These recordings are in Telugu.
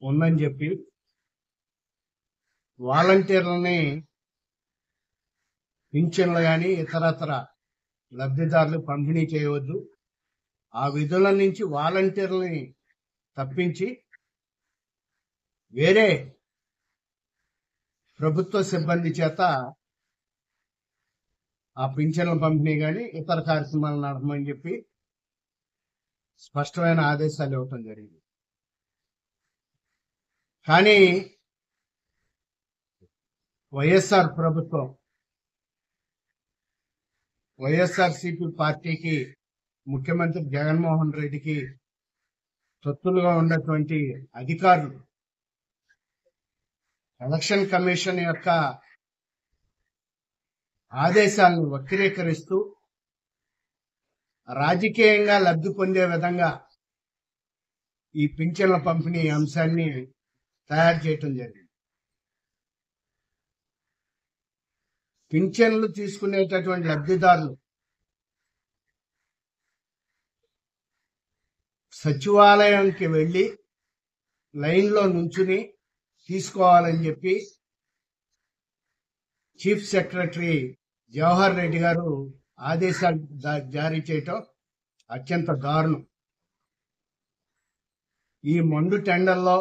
ఉందని చెప్పి వాలంటీర్లని పింఛన్లు కానీ ఇతరత్ర లబ్ధిదారులు పంపిణీ చేయవద్దు, ఆ విధుల నుంచి వాలంటీర్లని తప్పించి వేరే ప్రభుత్వ సిబ్బంది చేత ఆ పింఛన్ల పంపిణీ కానీ ఇతర కార్యక్రమాలు నడపమని చెప్పి స్పష్టమైన ఆదేశాలు ఇవ్వటం జరిగింది. కానీ వైఎస్ఆర్ ప్రభుత్వం, వైఎస్ఆర్సీపీ పార్టీకి, ముఖ్యమంత్రి జగన్మోహన్ రెడ్డికి తొత్తులుగా ఉన్నటువంటి అధికారులు ఎలక్షన్ కమిషన్ యొక్క ఆదేశాలను వక్రీకరిస్తూ రాజకీయంగా లబ్ధి పొందే విధంగా ఈ పింఛన్ల పంపిణీ అంశాన్ని తయారు చేయటం జరిగింది. పింఛన్లు తీసుకునేటటువంటి లబ్ధిదారులు సచివాలయానికి వెళ్లి లైన్లో నుంచుని తీసుకోవాలని చెప్పి చీఫ్ సెక్రటరీ జవహర్ రెడ్డి గారు ఆదేశాలు జారీ చేయటం అత్యంత దారుణం. ఈ మండు టెండర్లో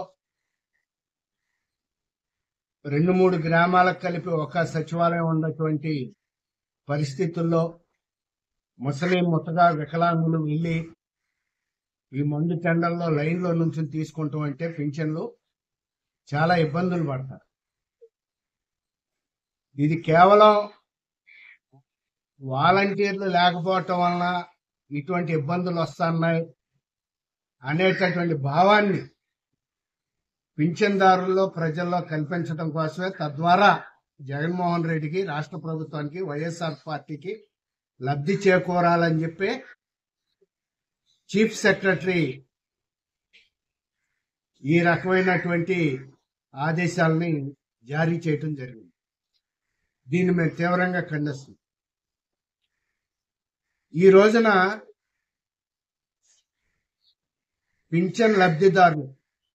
2-3 గ్రామాలకు కలిపి ఒక సచివాలయం ఉన్నటువంటి పరిస్థితుల్లో ముసలి ముత్తగా వికలాంగులు వెళ్ళి ఈ మండు టెండర్లో లైన్లో నుంచి తీసుకుంటాం అంటే పింఛన్లు చాలా ఇబ్బందులు పడతారు. ఇది కేవలం వాలంటీర్లు లేకపోవటం వలన ఇటువంటి ఇబ్బందులు వస్తున్నాయి అనేటటువంటి భావాన్ని పింఛన్దారుల్లో ప్రజల్లో కల్పించడం కోసమే, తద్వారా జగన్మోహన్ రెడ్డికి, రాష్ట్ర ప్రభుత్వానికి, వైఎస్ఆర్ పార్టీకి లబ్ధి చేకూరాలని చెప్పి చీఫ్ సెక్రటరీ ఈ రకమైనటువంటి ఆదేశాలని జారీ చేయటం జరిగింది. దీన్ని మేము తీవ్రంగా ఖండిస్తున్నాం. ఈ రోజున పింఛన్ లబ్ధిదారులు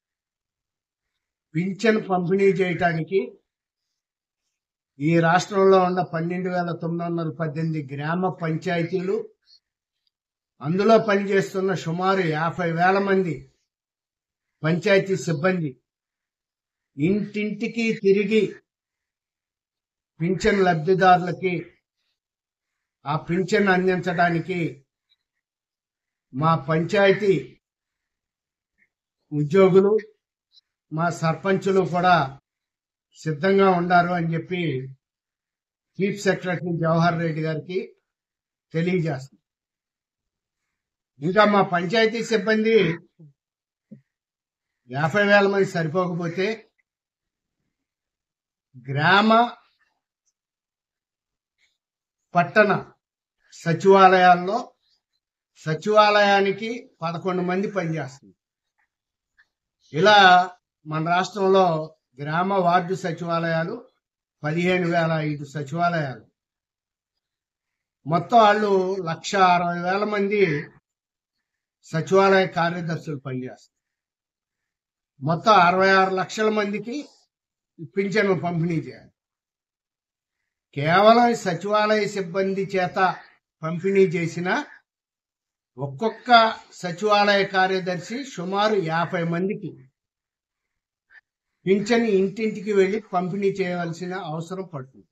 పింఛన్ పంపిణీ చేయటానికి ఈ రాష్ట్రంలో ఉన్న 12,918 గ్రామ పంచాయతీలు, అందులో పనిచేస్తున్న సుమారు 50,000 మంది పంచాయతీ సిబ్బంది ఇంటింటికి తిరిగి పింఛన్ లబ్ధిదారులకి ఆ పింఛన్ అందించడానికి మా పంచాయతీ ఉద్యోగులు, మా సర్పంచులు కూడా సిద్ధంగా ఉన్నారు అని చెప్పి చీఫ్ సెక్రటరీ జవహర్ రెడ్డి గారికి తెలియజేస్తుంది. ఇంకా మా పంచాయతీ సిబ్బంది 50,000 మంది సరిపోకపోతే గ్రామ పట్టణ సచివాలయాల్లో సచివాలయానికి 11 మంది పనిచేస్తుంది. ఇలా మన రాష్ట్రంలో గ్రామ వార్డు సచివాలయాలు 15,005 సచివాలయాలు, మొత్తం వాళ్ళు 1,60,000 మంది సచివాలయ కార్యదర్శులు పనిచేస్తారు. మొత్తం 66 లక్షల మందికి పింఛన్లు పంపిణీ చేయాలి. కేవలం సచివాలయ సిబ్బంది చేత పంపిణీ చేసిన ఒక్కొక్క సచివాలయ కార్యదర్శి సుమారు 50 మందికి పింఛన్ ఇంటింటికి వెళ్లి పంపిణీ చేయవలసిన అవసరం పడుతుంది.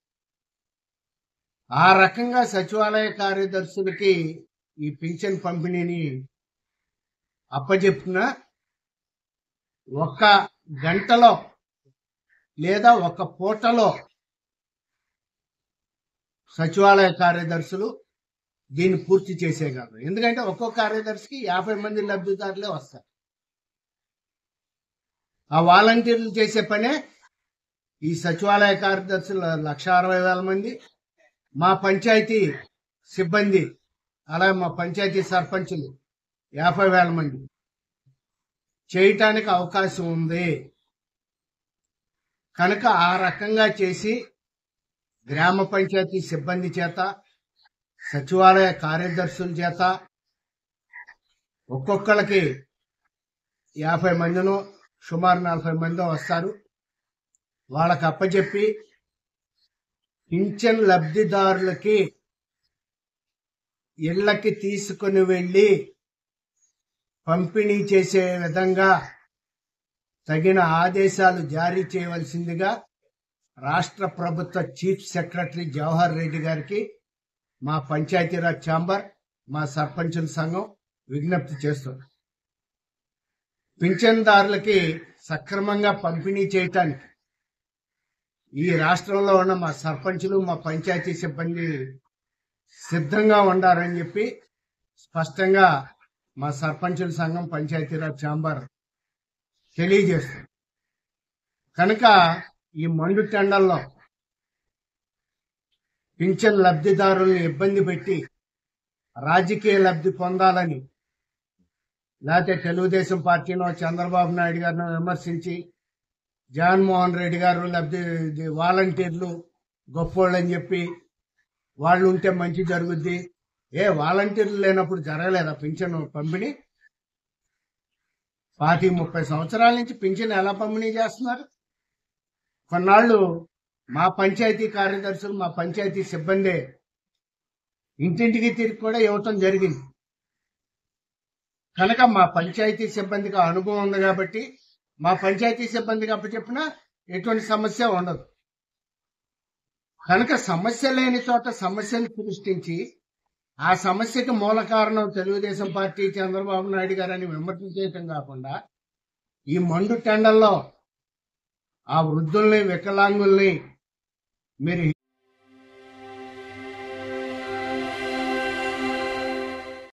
ఆ రకంగా సచివాలయ కార్యదర్శులకి ఈ పింఛన్ పంపిణీని అప్పజెప్పిన ఒక గంటలో లేదా ఒక పూటలో సచివాలయ కార్యదర్శులు దీన్ని పూర్తి చేసేయగలరు. ఎందుకంటే ఒక్కో కార్యదర్శికి 50 మంది లబ్ధిదారులే వస్తారు. ఆ వాలంటీర్లు చేసే పనే ఈ సచివాలయ కార్యదర్శులు 1,60,000 మంది, మా పంచాయతీ సిబ్బంది, అలాగే మా పంచాయతీ సర్పంచులు 50,000 మంది చేయటానికి అవకాశం ఉంది. కనుక ఆ రకంగా చేసి గ్రామ పంచాయతీ సిబ్బంది చేత, సచివాలయ కార్యదర్శుల చేత ఒక్కొక్కరికి 50 మందినో సుమారు 40 మంది వస్తారు. వాళ్ళకి అప్పచెప్పి పింఛన్ లబ్ధిదారులకి ఇళ్లకి తీసుకుని వెళ్లి పంపిణీ చేసే విధంగా తగిన ఆదేశాలు జారీ చేయవలసిందిగా రాష్ట్ర ప్రభుత్వ చీఫ్ సెక్రటరీ జవహర్ రెడ్డి గారికి మా పంచాయతీరాజ్ ఛాంబర్, మా సర్పంచుల సంఘం విజ్ఞప్తి చేస్తుంది. పింఛన్దారులకి సక్రమంగా పంపిణీ చేయటానికి ఈ రాష్ట్రంలో ఉన్న మా సర్పంచులు, మా పంచాయతీ సిబ్బంది సిద్ధంగా ఉండాలని చెప్పి స్పష్టంగా మా సర్పంచుల సంఘం, పంచాయతీరాజ్ ఛాంబర్ తెలియజేస్తుంది. కనుక ఈ మండు టెండల్లో పింఛన్ లబ్ధిదారుల్ని ఇబ్బంది పెట్టి రాజకీయ లబ్ధి పొందాలని, లేకపోతే తెలుగుదేశం పార్టీలో చంద్రబాబు నాయుడు గారిని విమర్శించి జగన్మోహన్ రెడ్డి గారు వాలంటీర్లు గొప్పోళ్ళని చెప్పి వాళ్ళు ఉంటే మంచి జరుగుద్ది. వాలంటీర్లు లేనప్పుడు జరగలేదా పింఛను పంపిణీ? 30 సంవత్సరాల నుంచి పింఛను ఎలా పంపిణీ చేస్తున్నారు? కొన్నాళ్ళు మా పంచాయతీ కార్యదర్శులు, మా పంచాయతీ సిబ్బంది ఇంటింటికి తిరిగి కూడా ఇవ్వటం జరిగింది. కనుక మా పంచాయతీ సిబ్బందికి అనుభవం ఉంది కాబట్టి మా పంచాయతీ సిబ్బందికి అప్పచెప్పినా ఎటువంటి సమస్య ఉండదు. కనుక సమస్య లేని చోట సమస్యను సృష్టించి ఆ సమస్యకి మూల కారణం తెలుగుదేశం పార్టీ, చంద్రబాబు నాయుడు గారని విమర్శించడం కాకుండా ఈ మండు టెండల్లో ఆ వృద్ధుల్ని, వికలాంగుల్ని మీరు